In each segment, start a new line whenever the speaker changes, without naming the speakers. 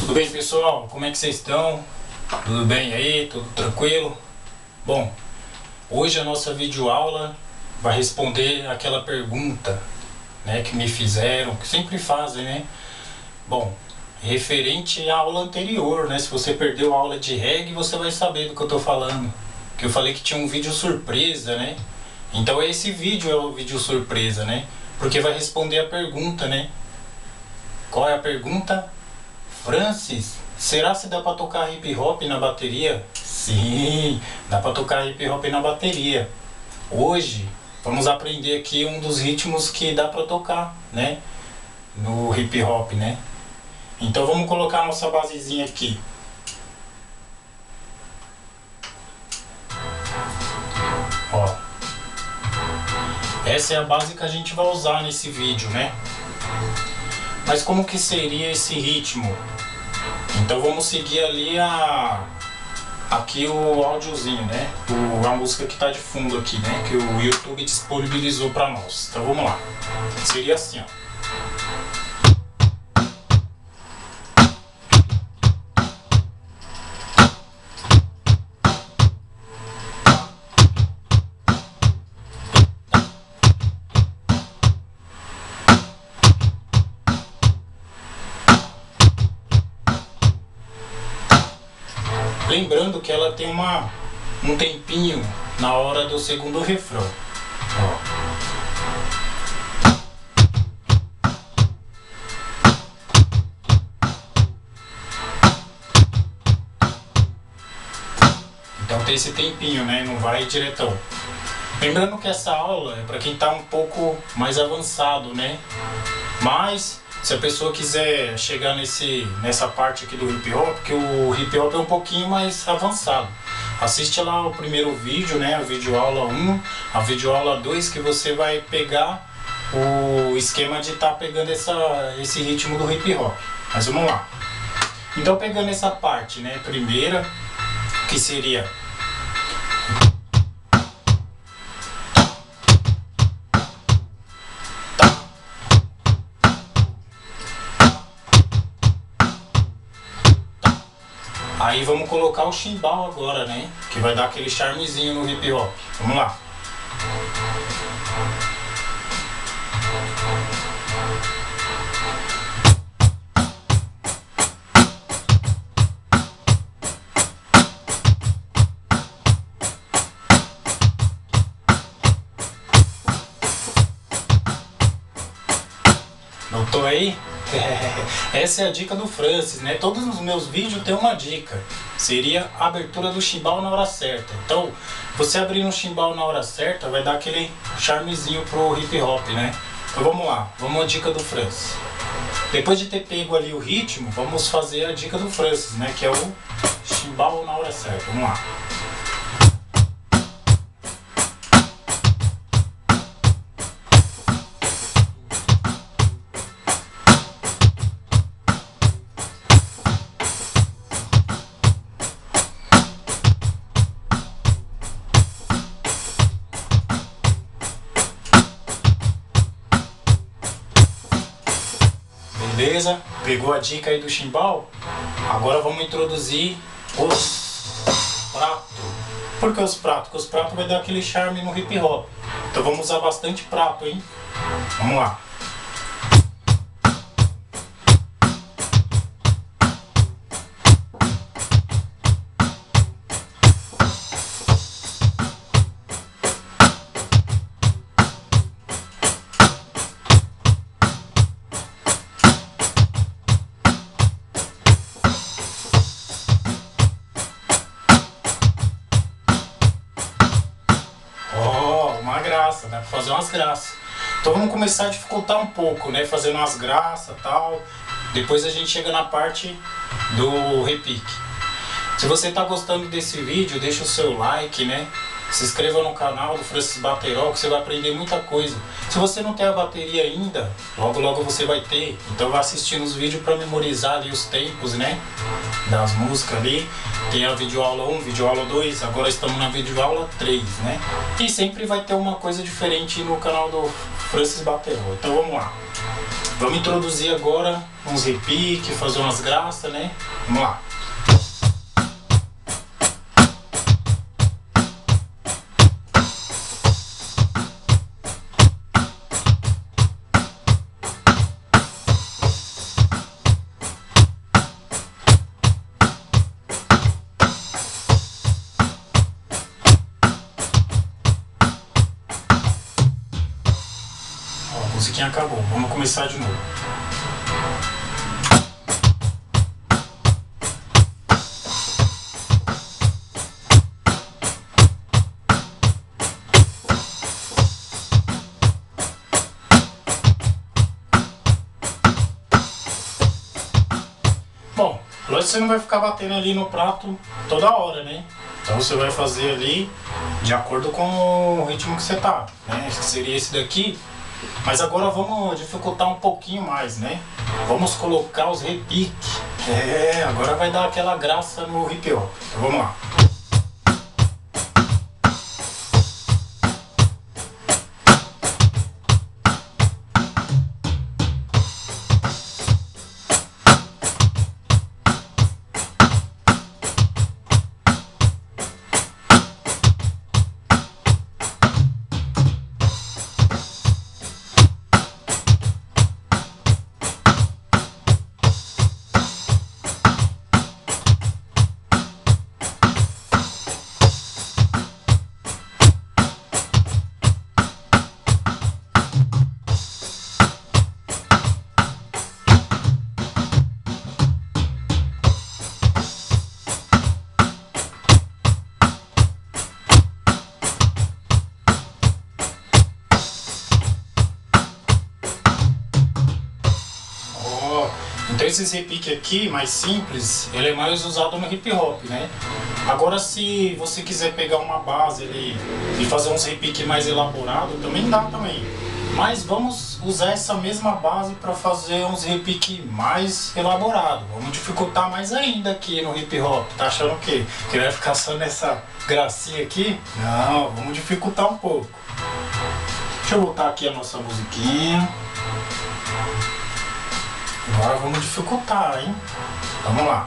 Tudo bem, pessoal? Como é que vocês estão? Tudo bem aí? Tudo tranquilo? Bom, hoje a nossa videoaula vai responder aquela pergunta, né, que me fizeram, que sempre fazem, né? Bom, referente à aula anterior, né? Se você perdeu a aula de reggae, você vai saber do que eu tô falando. Que eu falei que tinha um vídeo surpresa, né? Então esse vídeo é o vídeo surpresa, né? Porque vai responder a pergunta, né? Qual é a pergunta? Francis, será se dá pra tocar hip hop na bateria? Sim, dá pra tocar hip hop na bateria. Hoje vamos aprender aqui um dos ritmos que dá pra tocar, né? No hip hop, né? Então vamos colocar a nossa basezinha aqui. Ó, essa é a base que a gente vai usar nesse vídeo, né? Mas como que seria esse ritmo? Então vamos seguir ali aqui o áudiozinho, né? A música que está de fundo aqui, né? Que o YouTube disponibilizou para nós. Então vamos lá. Seria assim, ó. Lembrando que ela tem um tempinho na hora do segundo refrão. Ó. Então tem esse tempinho, né? Não vai diretão. Lembrando que essa aula é para quem está um pouco mais avançado, né? Mas se a pessoa quiser chegar nessa parte aqui do hip hop, que o hip hop é um pouquinho mais avançado, assiste lá o primeiro vídeo, né, a videoaula 1, a videoaula 2, que você vai pegar o esquema de estar pegando esse ritmo do hip hop. Mas vamos lá. Então pegando essa parte, né, primeira, que seria... Aí vamos colocar o chimbal agora, né? Que vai dar aquele charmezinho no hip hop. Vamos lá. Notou aí? Essa é a dica do Francis, né? Todos os meus vídeos tem uma dica. Seria a abertura do chimbal na hora certa. Então, você abrir um chimbal na hora certa vai dar aquele charmezinho pro hip hop, né? Então vamos lá, vamos à dica do Francis. Depois de ter pego ali o ritmo, vamos fazer a dica do Francis, né? Que é o chimbal na hora certa. Vamos lá. Beleza? Pegou a dica aí do chimbal? Agora vamos introduzir os pratos. Por que os pratos? Porque os pratos vai dar aquele charme no hip hop. Então vamos usar bastante prato, hein? Vamos lá. Graça, dá pra fazer umas graças. Então vamos começar a dificultar um pouco, né? Fazendo umas graças e tal. Depois a gente chega na parte do repique. Se você tá gostando desse vídeo, deixa o seu like, né? Se inscreva no canal do Francis Baterol, que você vai aprender muita coisa. Se você não tem a bateria ainda, logo logo você vai ter. Então vai assistindo os vídeos para memorizar ali os tempos, né? Das músicas ali. Tem a videoaula 1, videoaula 2, agora estamos na videoaula 3, né? E sempre vai ter uma coisa diferente no canal do Francis Baterol. Então vamos lá. Vamos introduzir agora uns repiques, fazer umas graças, né? Vamos lá. A musiquinha acabou, vamos começar de novo. Bom, lógico que você não vai ficar batendo ali no prato toda hora, né? Então você vai fazer ali de acordo com o ritmo que você tá, né? Que seria esse daqui. Mas agora vamos dificultar um pouquinho mais, né? Vamos colocar os repiques. Agora vai dar aquela graça no hip hop. Então vamos lá. Então esses repiques aqui, mais simples, ele é mais usado no hip hop, né? Agora se você quiser pegar uma base ali e fazer uns repiques mais elaborados, também dá também. Mas vamos usar essa mesma base para fazer uns repiques mais elaborados. Vamos dificultar mais ainda aqui no hip hop. Tá achando o quê? Que vai ficar só nessa gracinha aqui? Não, vamos dificultar um pouco. Deixa eu botar aqui a nossa musiquinha. Agora vamos dificultar, hein? Vamos lá.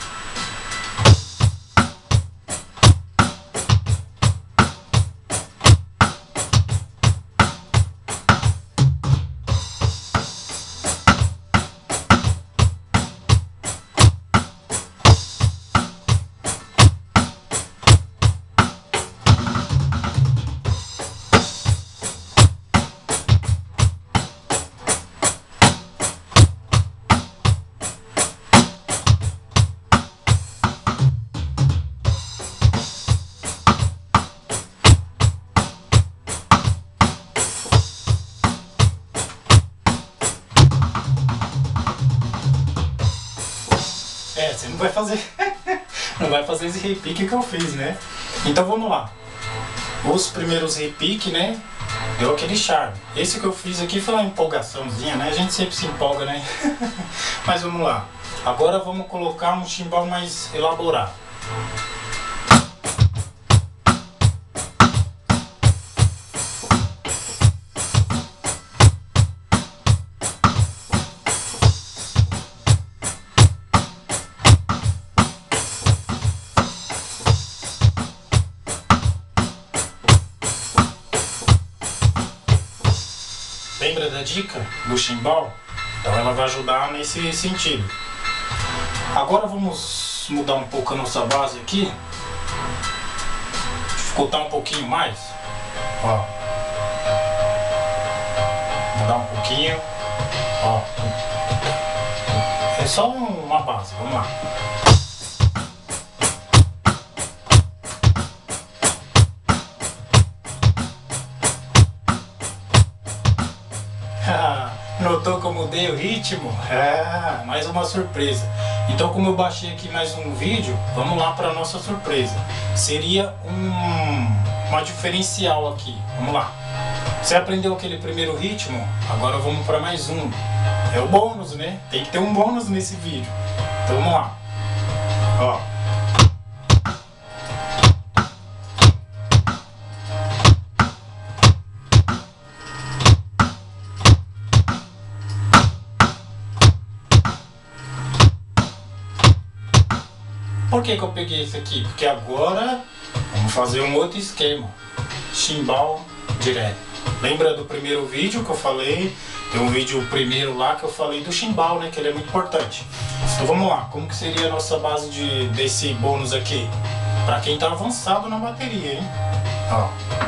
Você não vai fazer não vai fazer esse repique que eu fiz, né? Então vamos lá. Os primeiros repiques, né? Deu aquele charme. Esse que eu fiz aqui foi uma empolgaçãozinha, né? A gente sempre se empolga, né? Mas vamos lá. Agora vamos colocar um chimbal mais elaborado. Lembra da dica do chimbal? Então ela vai ajudar nesse sentido. Agora vamos mudar um pouco a nossa base aqui. Dificultar um pouquinho mais. Ó. Mudar um pouquinho. Ó. É só uma base, vamos lá. Notou como mudei o ritmo? Mais uma surpresa. Então, como eu baixei aqui mais um vídeo, vamos lá para nossa surpresa. Seria uma diferencial aqui. Vamos lá. Você aprendeu aquele primeiro ritmo? Agora vamos para mais um. É o bônus, né? Tem que ter um bônus nesse vídeo. Então vamos lá. Ó. Por que que eu peguei esse aqui? Porque agora vamos fazer um outro esquema. Chimbal direto. Lembra do primeiro vídeo que eu falei? Tem um vídeo primeiro lá que eu falei do chimbal, né? Que ele é muito importante. Então vamos lá. Como que seria a nossa base desse bônus aqui? Pra quem tá avançado na bateria, hein? Ó.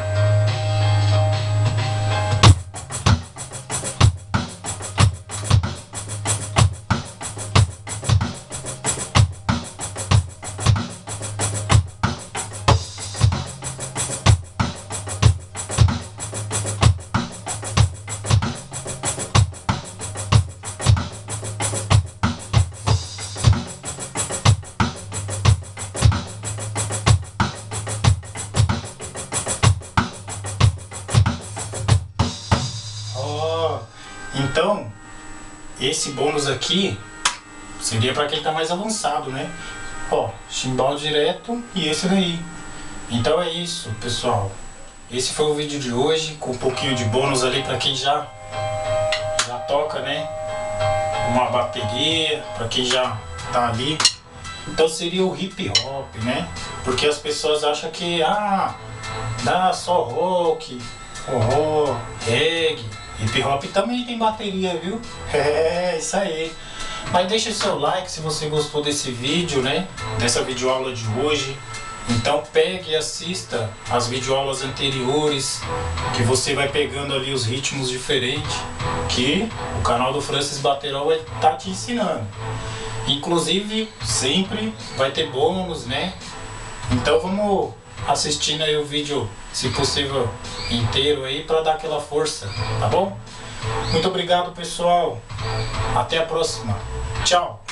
Então, esse bônus aqui seria para quem tá mais avançado, né? Ó, chimbal direto e esse daí. Então é isso, pessoal. Esse foi o vídeo de hoje, com um pouquinho de bônus ali para quem já toca, né? Uma bateria, para quem já tá ali. Então seria o hip hop, né? Porque as pessoas acham que, dá só rock, forró, reggae. Hip hop também tem bateria, viu? É, isso aí. Mas deixa seu like se você gostou desse vídeo, né? Dessa videoaula de hoje. Então pegue e assista as videoaulas anteriores, que você vai pegando ali os ritmos diferentes que o canal do Francis Baterol vai estar te ensinando. Inclusive, sempre vai ter bônus, né? Então vamos assistindo aí o vídeo, se possível, inteiro aí, para dar aquela força, tá bom? Muito obrigado, pessoal. Até a próxima. Tchau.